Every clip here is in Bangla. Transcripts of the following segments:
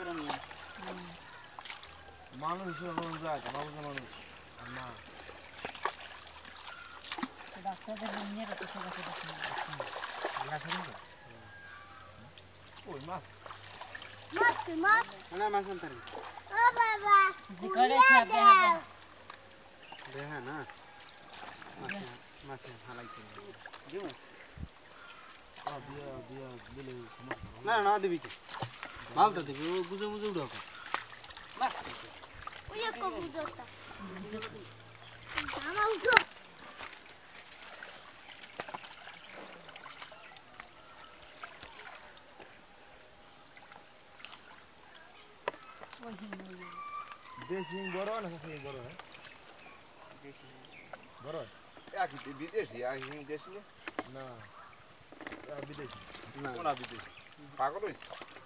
মানুষ যখন যায় কেন মানুষ না বাচ্চাদের নিয়ে রাখতে সবাইকে দেখুন ওই মাছ মাছ না মাছ আনতারি ও বাবা জিকারে খাবে হবে দেখা না মাছ মাছ হালাইছে দিও দিয়া দিয়া দিলে না না দিবি কি মাল তো দিবি ও বুঝে বুঝে উড়াও মাছ ওই এক বুঝোটা আমার উঠো দেশি বড় না সেই বড় হয় দেশি বড় একই বিদেশি আর দেশি না বিদেশি না কোনা বিদেশি পাগল হইছে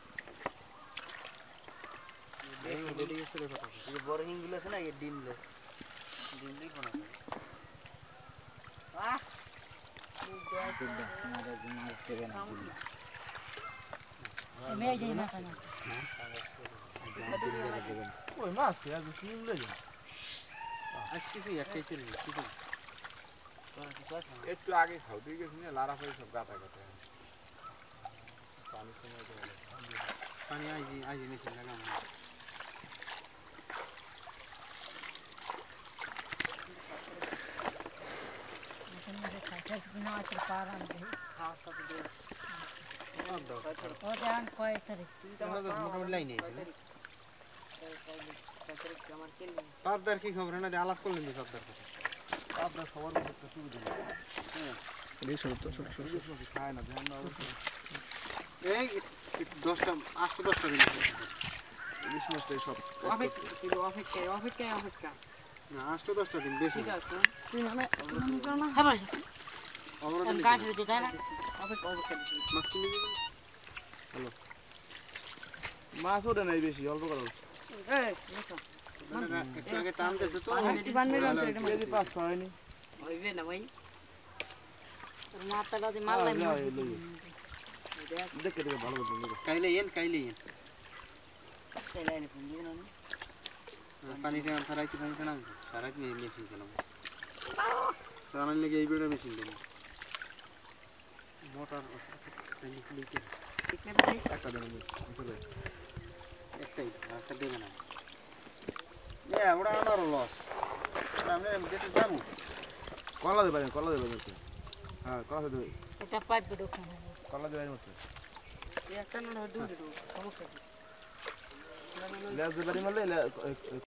দেশি বিদেশি রে কথা এই বড় হিংগুলো আছে না এই ডিমলে ডিমলি কোনা আহ মেয়ে যাই না কেন ওই মাছ কে আজ কি নিলে যা আজ কিছু একটাই চলে কিছু একটু আগে খাও তুই গেছিস না লারা ফেলে সব গাতা গাতা পানি সময় তো পানি আইজি নিচে লাগাম এখানে খাইতে দিনা আছে পারান দেই খাসা তো দেশ ও জান কয় তারিখ মোটামুটি লাইন আছে পাবদার কি খবর না আলাপ করলেন পাবদার কথা পাবদার খবর করতে সুবিধা হ্যাঁ এই ছোট ছোট ছোট ছোট খায় না ধ্যান দাও এই 10টা 8-10টা দিন ইলিশ মাছটাই সব অপেক্ষা না 8-10টা দিন বেশি ঠিক আছে তুই মানে না খাবার আমি কাজ দিতে তাই না অপেক্ষা মাছ কিনে দিবেন হ্যালো মাছ ওটা নাই বেশি অল্প করা এই মিশো একটু আগে টান দিয়েছে তো কেজি 5 হয়নি হইবে না ভাই তোর মাথাটা দি মাল নাই দেখে দেখে ভালো করে কাইলে এন কাইলে নে ফোন দিবেন না পানি তে সারাইতে পানি না সারাইতে মেশিন চালাবো সারাইলে লাগে এই বেড়া মেশিন দেব মোটর আছে পানি খুলিতে ঠিক না ভাই একটা দেন আসলে একটাই একটা দেব না ওটা আমার লস আমরা যেতে যাবো কলা দেবেন হ্যাঁ কলা দেবেন এটা পাইপ ঢোকানো কলা দেবেন হচ্ছে একটা না দুটো সমস্যা কি লেজ দেবারি মারলে